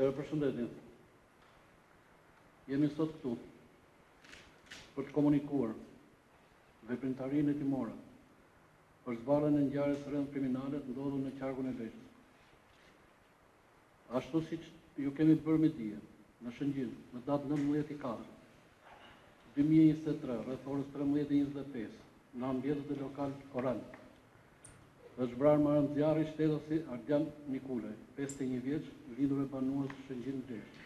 Përshëndetje. Jemi sot këtu për të komunikuar veprimtarinë hetimore për zbarrjen e ngjarjes së rëndë kriminale të ndodhur në qarkun e Lezhës. Ashtu siç ju kemi bërë me dije, në Shëngjin, në datë 19/4/2023, rreth orës 13:25, në ambientet e lokal Koran, është vrarë marrëngjarri shtetësi Ardian Nikulaj, 51 vjeç, lindur e banues Shëngjin Lezhë.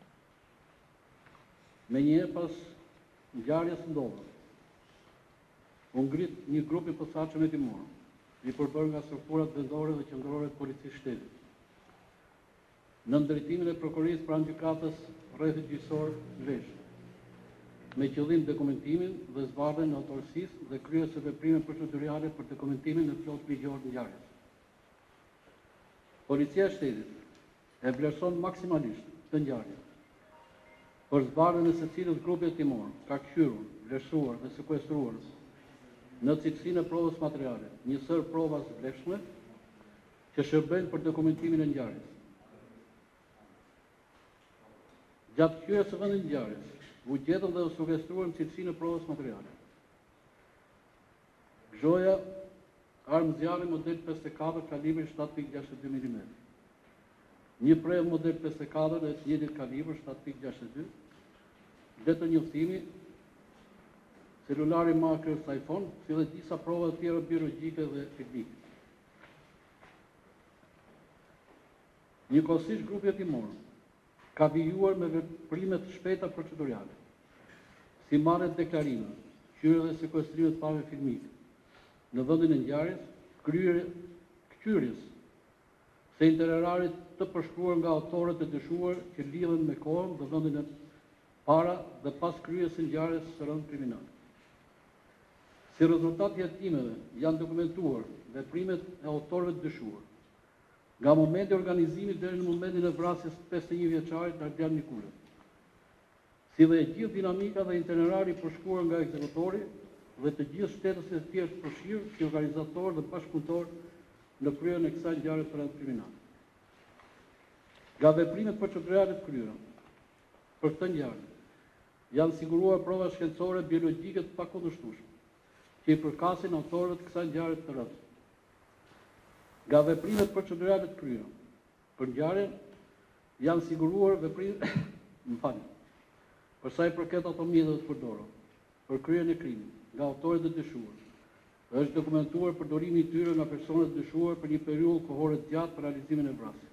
Menjëherë pas ngjarjes ndodhur, u ngrit një grup i posaçëm hetimor, i përbërë nga strukturat vendore dhe qendrore të policisë shtetit, në ndërtimin e prokurisë pranë gjykatës rrethit gjyqësor Lezhë, me qëllim dokumentimin dhe zbardhjen e autorësisë dhe kryerjes së veprime procedurale për dokumentimin e plot ligjor të ngjarjes. Policia e shtetit e vlerëson maksimalisht të ngjarjen për zbardhjen e secilës grupi hetimor ka kthyer, vlerësuar dhe sekuestruar në cilësinë e provës materiale një sër prova të vlefshme që shërbejnë për dokumentimin e ngjarjes. Gjatë kthyrjes së vendit ngjarjes, u gjetën dhe u sekuestruan cilësinë e provës materiale. Gjoja, armë zjarri model 54 kalibri 7.62 mm. Një prerë model 54 dhe të njëjtit kalibër 7.62, dhe të njoftimi, celulari markës iPhone, si dhe disa prova të tjera biologjike dhe teknike. Njëkohësisht grupi hetimor ka vijuar me veprime të shpejta procedurale, si marrje të deklarime, hyrje dhe sekuestrime të pamje filmike në vendin e ngjarjes, kthyrjes së intererarit të përshkruar nga autorët e dyshuar që lidhen me kohën dhe vendin e para dhe pas kryerjes së ngjarjes së rëndë kriminale. Si rezultat i hetimeve janë dokumentuar veprimet e autorëve të dyshuar, nga momenti i organizimit deri në momentin e vrasjes 51 vjeçarit Ardian Nikulaj, si dhe e gjithë dinamika dhe itinerari përshkruar nga ekzekutori dhe të gjithë shtetësit e tjerë të përfshirë si organizator dhe bashkëpunëtor në kryerjen e kësaj ngjarje të rëndë kriminale. Nga veprimet procedurale të kryera për këtë ngjarje janë siguruar prova shkencore biologjike të pakundërshtueshme që i përkasin autorët të kësaj ngjarje të rëndë. Nga veprimet procedurale të kryera për ngjarjen janë siguruar veprime për sa i përket ato mjeteve të përdorura për kryerjen e krimit nga autorët e dyshuar. Është dokumentuar përdorimi i tyre nga personat e dyshuar për një periudhë kohore të gjatë për realizimin e vrasjes.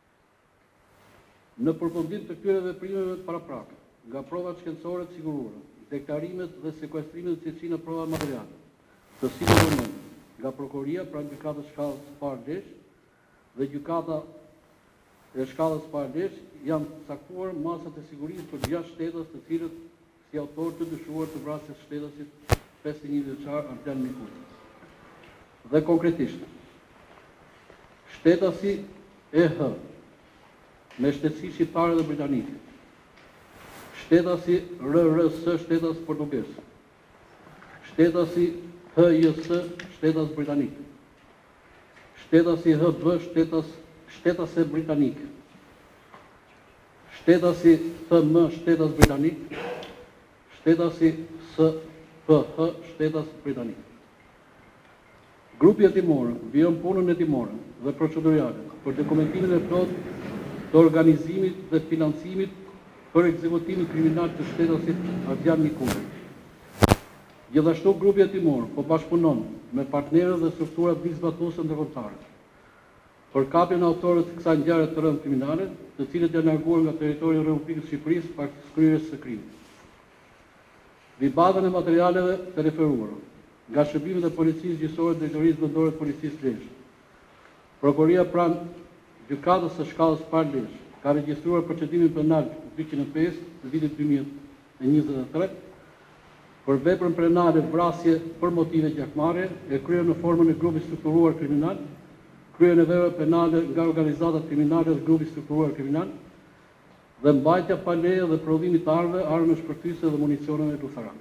Në përfundim të këtyre veprimeve paraprake, nga provat shkencore të siguruara, deklarimet dhe sekuestrimet të cilësinë e provave materiale, të sigurojnë nga prokuria pranë gjykatës shkallës së parë Lezhë dhe gjykata e shkallës së parë Lezhë janë caktuar masat e sigurisë për 6 shtetës të cilët si autor të dyshuar të vrasjes së shtetësit 51 vjeçar Ardian Nikulaj. Dhe konkretisht, shtetësi EH me shtetësi shqiptare dhe britanike, shtetësi RRS shtetës portugez, shtetësi HJS shtetës britanike, shtetësi HB shtetëse britanike, shtetësi FM shtetës britanik, shtetësi SPH shtetës britanik. Grupi hetimor vijon punën hetimore dhe procedurale për dokumentimin e plotë të organizimit dhe financimit për ekzekutimin kriminal të shtetësit Ardian Nikulaj. Gjithashtu grupi hetimor po bashkëpunon me partnerët dhe strukturat bizbatuese ndërkombëtare për kapjen e autorëve të kësaj ngjarje të rëndë kriminale, të cilët janë larguar nga territori i Republikës së Shqipërisë pas kryerjes së krimit. Mbi bazën e materialeve të referuara nga shërbimet e policisë gjyqësore dhe drejtorisë vendore të policisë Lezhë, prokuria pranë gjykatës së shkallës së parë Lezhë ka regjistruar procedimin penal 205 të vitit 2023 për veprën penale vrasje për motive gjakmarrje e kryer në formën e grupit strukturuar kriminal, kryer në vepra penale nga organizatat kriminale dhe grupi strukturuar kriminal dhe mbajtja pa leje dhe prodhimi të armëve, armë shpërthyese dhe municioneve luftarake.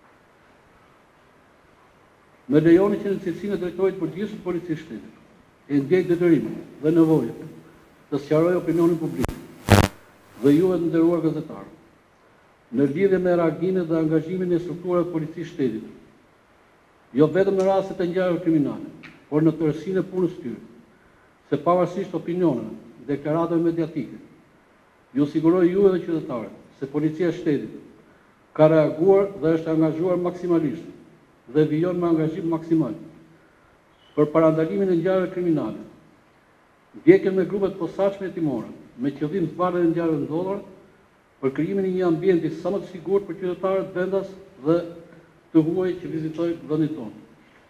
Me lejoni që në cilësinë e drejtorit përgjithshëm të policisë shtetit, e ndjej detyrimin dhe nevojën të sqarojë opinionin publik dhe juve të nderuar gazetarë, në lidhje me reagimin dhe angazhimin e strukturave të policisë shtetit, jo vetëm në rastet e ngjarjeve kriminale, por në tërësinë e punës së tyre, se pavarësisht opinioneve, deklaratave mediatike, ju siguroj juve dhe qytetarët se policia e shtetit ka reaguar dhe është angazhuar maksimalisht dhe vijon me angazhim maksimal për parandalimin e ngjarjeve kriminale, ndjekjen me grupet posaçme hetimore, me qëllim zbardhjen e ngjarjeve ndodhura, për krijimin e një ambienti sa më të sigurt për qytetarët vendas dhe të huaj që vizitojnë vendin tonë.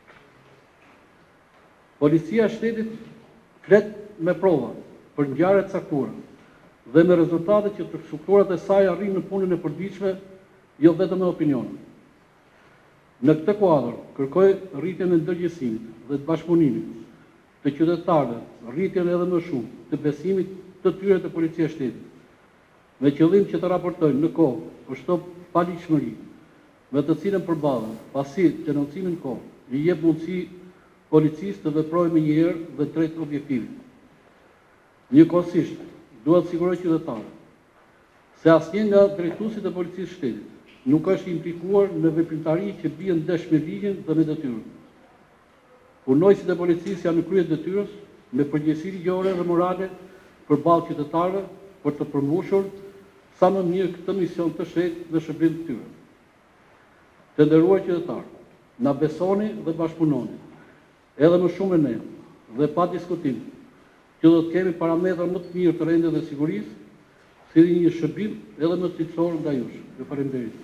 Policia e shtetit flet me prova për ngjarje të caktuara dhe me rezultate që të strukturat e saj arrin në punën e përditshme, jo vetëm me opinion. Në këtë kuadër, kërkoj rritjen e ndërgjegjësimit dhe të bashkëpunimit të qytetarëve, rritjen edhe më shumë të besimit të tyre të policia e shtetit, me qëllim që të raportojnë në kohë për çdo paligjshmëri me të cilën përballen, pasi denoncimin në kohë i jep mundësi policisë të veprojë më njëherë dhe drejt objektivit. Njëkohësisht, duhet të siguroj qytetarët se asnjë nga drejtuesit e policisë së shtetit nuk është implikuar në veprimtari që bie ndesh me ligjin dhe me detyrën. Punojësit e policisë janë në krye të detyrës me përgjegjësi ligjore dhe morale përballë qytetarëve për të përmbushur sa më mirë këtë mision të shenjtë dhe shërbim të tyre. Të nderuar qytetarë, na besoni dhe bashkëpunoni, edhe më shumë me ne, dhe pa diskutim, që do të kemi parametra më të mirë të rendit dhe sigurisë, si një shërbim edhe më cilësor nga jush. Ju faleminderit.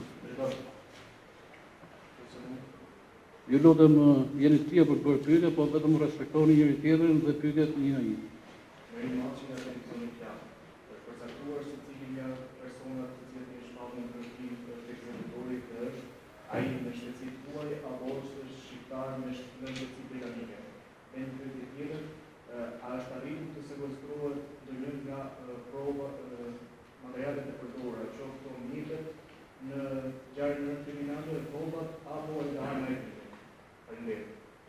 Ju lutem jeni të tjerë për të bërë pyetje, po vetëm respektoni njëri tjetrin dhe pyetjet një nga një. Ai në shtëpitë tuaj apo është shqiptar me shëndetësi britanike. Në pyetje tjetër, a është arritur të sekuestruar ndonjë nga provat materialet e përdorura, qoftë mjetet në ngjarje kriminale, provat apo nga ana etike? Faleminderit.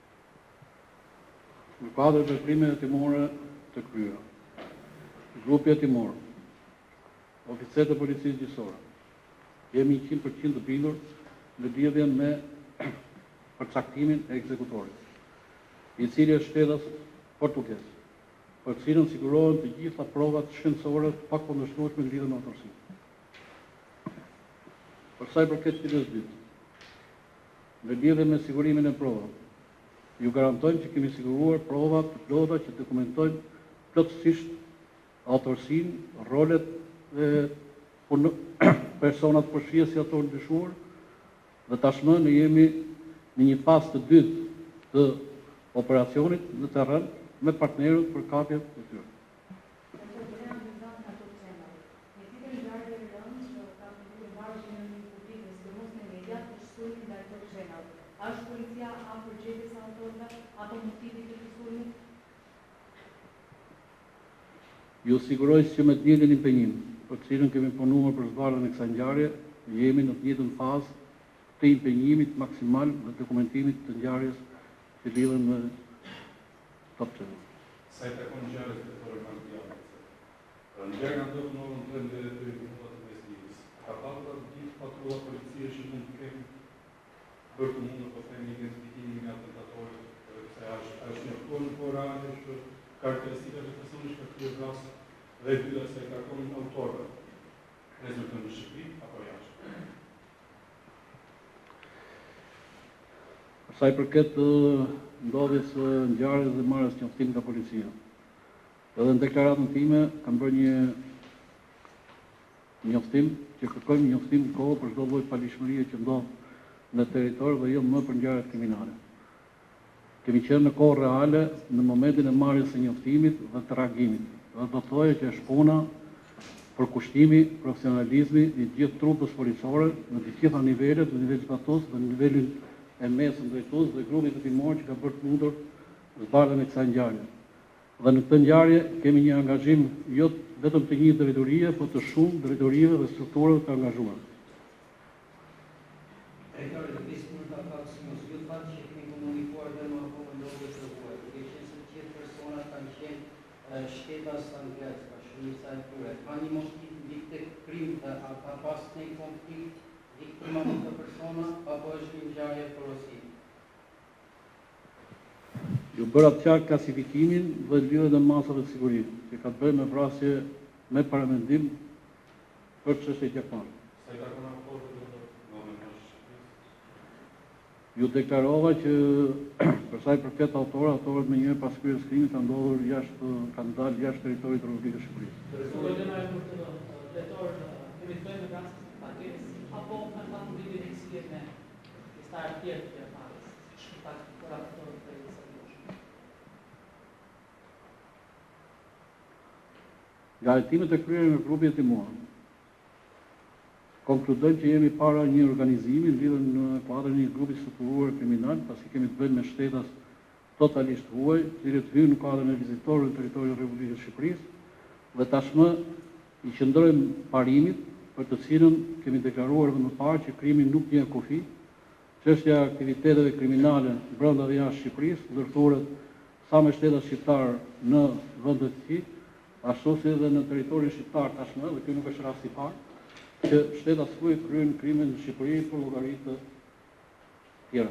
Në kuadër të veprimeve hetimore të kryera, grupi hetimor, oficerët e policisë gjyqësore, jemi 100% të bindur në lidhje me përcaktimin e ekzekutorit, i cili është shtetas portugez, për cilën sigurohen të gjitha provat shkencore të pakundërshtueshme në lidhje me autorsinë. Për sa i përket pjesës dytë, në lidhje me sigurimin e provave, ju garantojmë që kemi siguruar prova të plota që dokumentojnë plotësisht autorsinë, rolet e personat përfshirë si autor dyshuar, dhe tashmë ne jemi në një fazë të dytë të operacionit në terren me partnerët për kapje të tyre. Është policia afër gjetjes së autorëve apo motivi të sulmit? Ju siguroj që me të njëjtin impenjim, për të cilën kemi punuar për zbardhjen e kësaj ngjarje, jemi në të njëjtën fazë të impenjimit maksimal dhe dokumentimit të ngjarjes që lidhen me Top Channel. Sa i takon ngjarjes të formalitetit. Ngjarja ndodh në orën 13 deri në orën 15. Ka pasur të gjithë patrulla policie që mund të kenë për të mundur të kemi identifikimin e atentatorit, se është njoftuar në orare që karakteristikat e personit që kryer vrasje dhe dyta se ka qenë autorë. Rezulton në Shqipëri apo jashtë. Sa i përket ndodhjes së ngjarjes dhe marrjes njoftim nga policia. Edhe në deklaratën time kam bërë një njoftim që kërkojmë njoftim kohë për çdo lloj paligjshmërie që ndodh në territor dhe jo më për ngjarjet kriminale. Kemi qenë në kohë reale në momentin e marrjes së njoftimit dhe të reagimit. Dhe do të thojë që është puna për kushtimi, profesionalizmi i gjithë trupës policore në të gjitha nivelet, në nivel zbatues dhe në nivelin e mesëm drejtues dhe grupit hetimor që ka bërë të mundur zbardhjen e kësaj ngjarje. Dhe në këtë ngjarje kemi një angazhim jo vetëm të një drejtorie, por të shumë drejtorive dhe strukturave të angazhuara. Drejtori të diskur të faksimos, ju të fatë që kemi komunikuar dhe më apo më ndodhë të huaj, duke qenë se të gjithë personat kanë qenë shtetas angles, shumica e tyre. Ka një moshki vikte krim, a ka pas një konflikt viktima me të persona, apo është një ngjarje porosi? Ju bëra të qartë klasifikimin dhe lidhjet e masave të sigurisë, që ka të bëjë me vrasje me paramendim për çështje gjakmare. Sa i takon raportit në momentin e Shqipërisë? Ju deklarova që për sa i përket autorët me njëherë pas kryerjes së krimit kanë dalë jashtë territorit të Republikës së Shqipërisë. Drejtor, kemi të bëjmë me rastin e paketës, apo kanë pas lidhje fiksie me pjesëtarë të tjerë të gjakmarrjes, shkak të raportit të Nga hetimet e kryera me grupin hetimor, konkludojmë që jemi para një organizimi lidhur në kuadrin e një grupi strukturuar kriminal, pasi kemi të bëjmë me shtetas totalisht huaj, të cilët hynë në kuadrin e vizitorëve në territorin e Republikës së Shqipërisë, dhe tashmë i qëndrojmë parimit për të cilën kemi deklaruar edhe më parë që krimi nuk njeh kufi. Çështja e aktiviteteve kriminale brenda dhe jashtë Shqipërisë ndërthuret sa me shtetat shqiptar në vendet e tij, ashtu si edhe në territorin shqiptar tashmë, dhe ky nuk është rasti i parë, që shtetat huaj kryejnë krime në Shqipëri për llogari të tjera.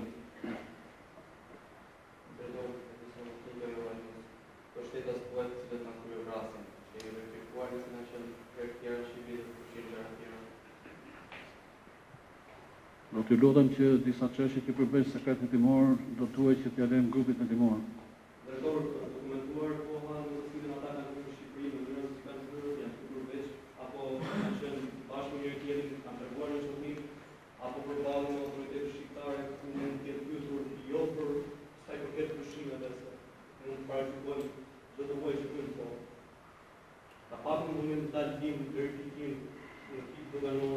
Do t'ju lutem që disa çështje që përbëjnë sekretin hetimor do duhet që t'ia lëmë grupit hetimor. Drejtor, dokumentuar koha në të cilën ata kanë kryer në Shqipëri, në mënyrë se kanë kryer, janë kryer veç, apo kanë qenë bashkë me njëri tjetrin, kanë treguar në shtëpi, apo përballë me autoritetet shqiptare ku mund të jetë pyetur jo për sa i përket pushimeve, se mund të parashikojmë çdo të lloj që bën po. Ka pasur në moment të dalë dim verifikim në ekip doganor.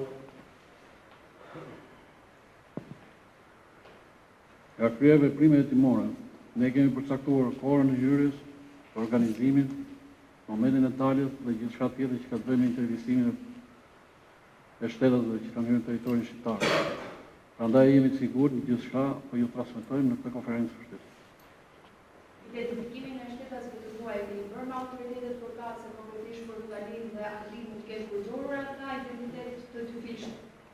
Nga kryer veprime hetimore, ne kemi përcaktuar kohën e hyrjes, organizimin, momentin e daljes dhe gjithçka tjetër që ka të bëjë me intervistimin e shtetëve që kanë hyrë në territorin shqiptar. Prandaj jemi të sigurt në gjithçka, po ju transmetojmë në këtë konferencë shteti. Identifikimin e shtetëve të huaj keni bërë me autoritetet përkatëse konkretisht për Portugalinë dhe Anglinë mund të ketë përdorur ata identitet të dyfishëm.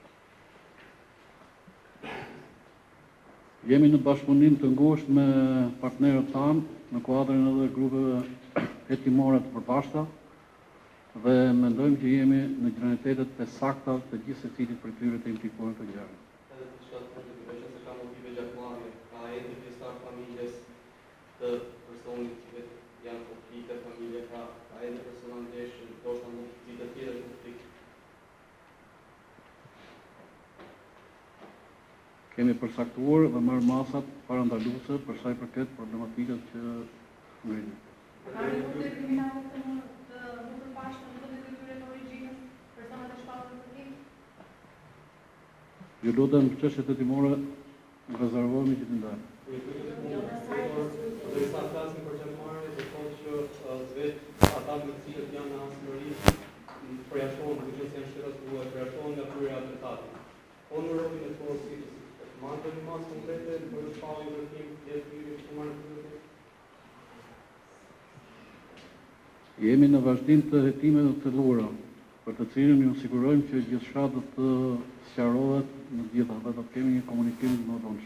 Jemi në bashkëpunim të ngushtë me partnerët tanë në kuadrin edhe grupeve hetimore të përpashta dhe mendojmë që jemi në granitetet e sakta të gjithë secilit për tyre të implikuar në këtë ngjarje. Edhe diçka të përgjithshme se ka motive gjakmarrje, ka ende pjesëtar familjes të personit që janë konflikte familje, ka ende persona ndeshën, ndoshta mund të vitë tjetër konflikt. Kemi përsaktuar dhe marrë masat parandaluese për sa i përket problematikës që ngrihen. Ka rrugë kriminale të përpashme në vendet e tyre të origjinës, personat e shpatur të tij? Ju lutem çështjet hetimore rezervohemi që të ndajmë. Derisa flasim për gjakmarrje, do thotë që vetë ata me të cilët janë në ansëmëri përjashtohen, duke qenë se janë shtetat huaj, përjashtohen nga kryerja e atentatit. Po në rrugën e porositës, mandë një masë konkrete për shpallje vërtim, jetë kryerje që marrë kryerje? Jemi në vazhdim të hetimeve të thelluara, për të cilën ju sigurojmë që gjithçka do të sqarohet në gjitha dhe do të kemi një komunikim të mëdhenshëm.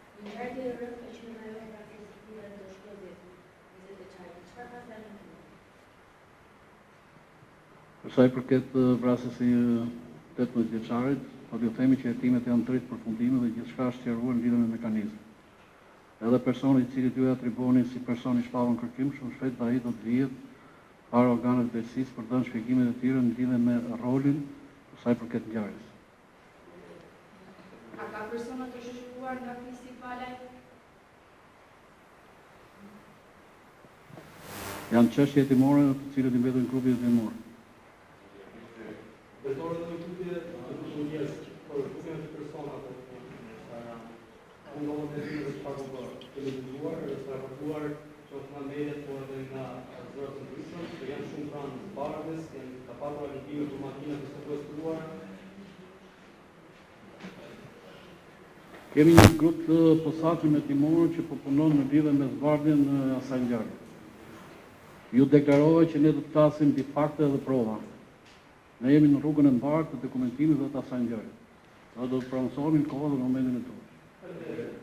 Për sa i përket vrasjes së 18 vjeçarit, po t'ju themi që hetimet janë drejt përfundimit dhe gjithçka është sqaruar në lidhje me mekanizmin. Edhe personi i cili ju e atribuoni si person i shpallur në kërkim, shumë shpejt ai do të vihet para organeve të drejtësisë për të dhënë shpjegimet e tyre në lidhje me rolin për sa i përket ngjarjes. A ka persona të shoqëruar nga Kristi Palaj? Janë çështje hetimore të cilët i mbeten grupi hetimor. Drejtori dhe në tutje të njerëz, por duke në personat mundohet të dinë çfarë do bërë. Kemi dëgjuar, raportuar qoftë nga mediat, por edhe nga zërat të ndryshme, që janë shumë pranë të baradës, ka patur alikime për makina të sekuestruar. Kemi një grup të posaçëm hetimor që po punon në lidhje me zbardhjen e asaj ngjarje. Ju deklarova që ne do të flasim mbi fakte dhe prova. Ne jemi në rrugën e mbarë të dokumentimit dhe të asaj ngjarje. Ne do të pronësohemi në kohë dhe momentin e duhur.